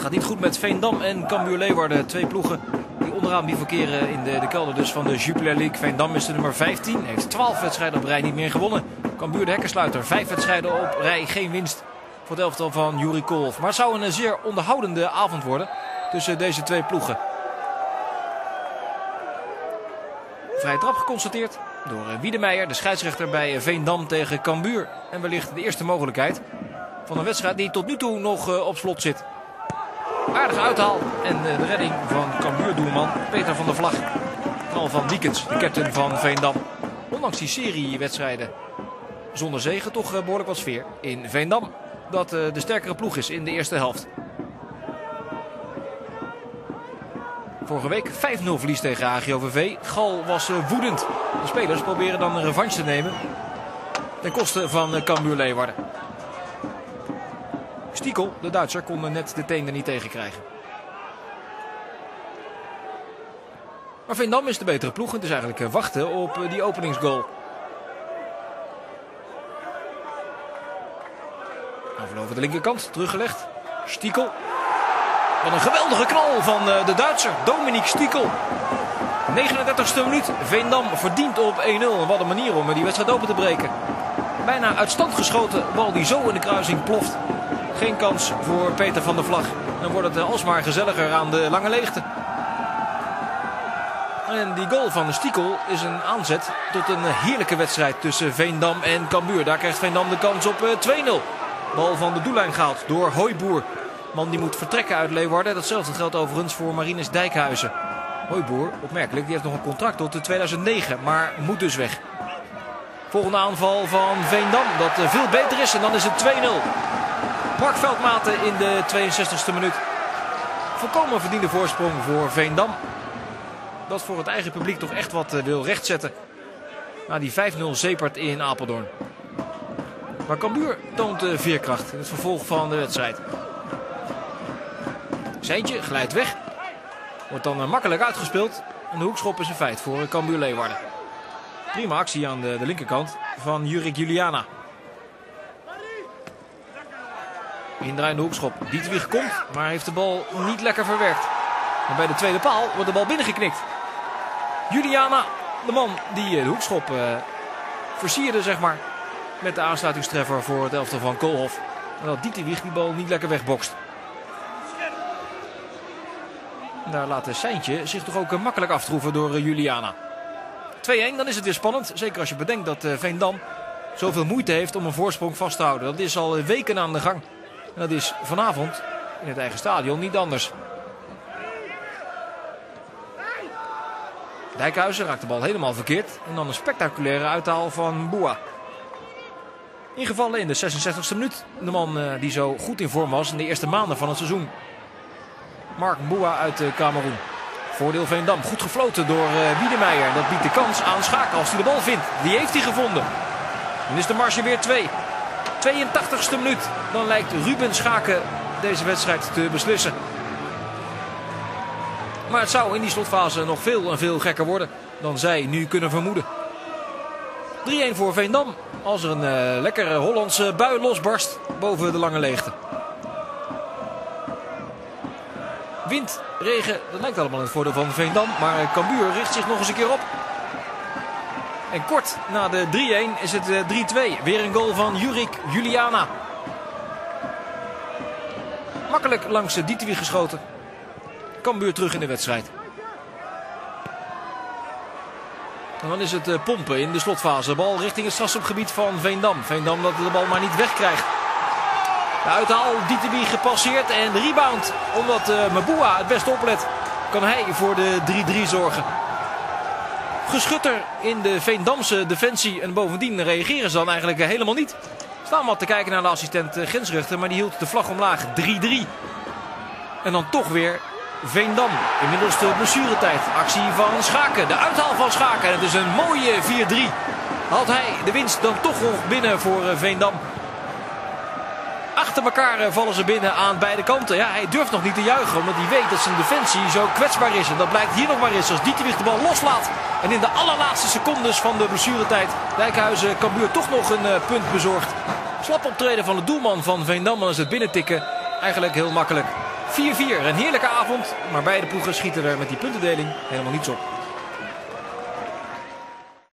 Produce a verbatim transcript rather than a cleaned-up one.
gaat niet goed met Veendam en Cambuur Leeuwarden. Twee ploegen die onderaan bivakeren in de, de kelder dus van de Jupiler League. Veendam is de nummer vijftien. Heeft twaalf wedstrijden op rij niet meer gewonnen. Cambuur de hekkensluiter. Vijf wedstrijden op rij. Geen winst voor het elftal van Juri Koolhof. Maar het zou een zeer onderhoudende avond worden tussen deze twee ploegen. Vrije trap geconstateerd door Wiedemeijer, de scheidsrechter bij Veendam tegen Cambuur. En wellicht de eerste mogelijkheid van een wedstrijd die tot nu toe nog op slot zit. Aardige uithaal en de redding van Cambuur-doelman Peter van der Vlag. Knal van Wiekens, de captain van Veendam. Ondanks die serie wedstrijden zonder zege toch behoorlijk wat sfeer in Veendam. Dat de sterkere ploeg is in de eerste helft. Vorige week vijf nul verlies tegen A G O V V. Gal was woedend. De spelers proberen dan een revanche te nemen ten koste van Cambuur Leeuwarden. Stiekel, de Duitser, kon net de teen er niet tegen krijgen. Maar Veendam is de betere ploeg. Het is eigenlijk wachten op die openingsgoal. Aanval over de linkerkant, teruggelegd. Stiekel. Wat een geweldige knal van de Duitser, Dominique Stiekel. negenendertigste minuut, Veendam verdient op één nul. Wat een manier om die wedstrijd open te breken. Bijna uit stand geschoten, bal die zo in de kruising ploft. Geen kans voor Peter van der Vlag. Dan wordt het alsmaar gezelliger aan de lange leegte. En die goal van Stiekel is een aanzet tot een heerlijke wedstrijd tussen Veendam en Cambuur. Daar krijgt Veendam de kans op twee nul. Bal van de doellijn gehaald door Hooiboer. Man die moet vertrekken uit Leeuwarden. Datzelfde geldt overigens voor Marinus Dijkhuizen. Hooiboer, opmerkelijk, die heeft nog een contract tot tweeduizend negen, maar moet dus weg. Volgende aanval van Veendam, dat veel beter is. En dan is het twee nul. Mark Veldmaten in de tweeënzestigste minuut. Volkomen verdiende voorsprong voor Veendam. Dat voor het eigen publiek toch echt wat wil rechtzetten. Na die vijf nul zepert in Apeldoorn. Maar Cambuur toont veerkracht in het vervolg van de wedstrijd. Seintje glijdt weg. Wordt dan makkelijk uitgespeeld. En de hoekschop is een feit voor Cambuur Leeuwarden. Prima actie aan de, de linkerkant van Jurik Juliana. Indraaiende hoekschop. Dietwig komt, maar heeft de bal niet lekker verwerkt. En bij de tweede paal wordt de bal binnengeknikt. Juliana, de man die de hoekschop uh, versierde, zeg maar. Met de aansluitingstreffer voor het elftal van Koolhof. En dat Dietwig die bal niet lekker wegbokst. Daar laat de Seintje zich toch ook makkelijk aftroeven door Juliana. twee één, dan is het weer spannend. Zeker als je bedenkt dat Veendam zoveel moeite heeft om een voorsprong vast te houden. Dat is al weken aan de gang. En dat is vanavond in het eigen stadion niet anders. Dijkhuizen raakt de bal helemaal verkeerd. En dan een spectaculaire uithaal van Boa. Ingevallen in de zesenzestigste minuut. De man die zo goed in vorm was in de eerste maanden van het seizoen. Mark Boa uit Kameroen. Voordeel Veendam. Goed gefloten door Wiedemeijer. Dat biedt de kans aan Schaken als hij de bal vindt. Die heeft hij gevonden. Dan is de marge weer twee. tweeëntachtigste minuut. Dan lijkt Ruben Schaken deze wedstrijd te beslissen. Maar het zou in die slotfase nog veel en veel gekker worden dan zij nu kunnen vermoeden. drie één voor Veendam. Als er een uh, lekkere Hollandse bui losbarst boven de lange leegte. Wind, regen, dat lijkt allemaal in het voordeel van Veendam. Maar Cambuur richt zich nog eens een keer op. En kort na de drie één is het drie twee. Weer een goal van Jurik Juliana. Makkelijk langs Dietwig geschoten. Cambuur terug in de wedstrijd. En dan is het pompen in de slotfase. Bal richting het strafschopgebied van Veendam. Veendam dat de bal maar niet wegkrijgt. De uithaal, Dietwig gepasseerd en de rebound. Omdat uh, Mabua het best oplet, kan hij voor de drie drie zorgen. Geschutter in de Veendamse defensie. En bovendien reageren ze dan eigenlijk helemaal niet. Staan wat te kijken naar de assistent grensrechter, maar die hield de vlag omlaag. drie drie. En dan toch weer Veendam. Inmiddels de blessuretijd. Actie van Schaken. De uithaal van Schaken. Het is een mooie vier drie. Haalt hij de winst dan toch nog binnen voor Veendam. Achter elkaar vallen ze binnen aan beide kanten. Ja, hij durft nog niet te juichen, omdat hij weet dat zijn defensie zo kwetsbaar is. En dat blijkt hier nog maar eens als Dietwig de bal loslaat. En in de allerlaatste secondes van de blessuretijd Dijkhuizen Cambuur toch nog een uh, punt bezorgt. Slap optreden van de doelman van Veendam, dan is het binnentikken eigenlijk heel makkelijk. vier vier, een heerlijke avond. Maar beide ploegen schieten er met die puntendeling helemaal niets op.